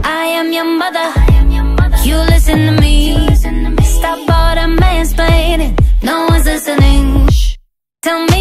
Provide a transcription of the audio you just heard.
I am your mother, you listen to me. Stop all the mansplaining, no one's listening. Tell me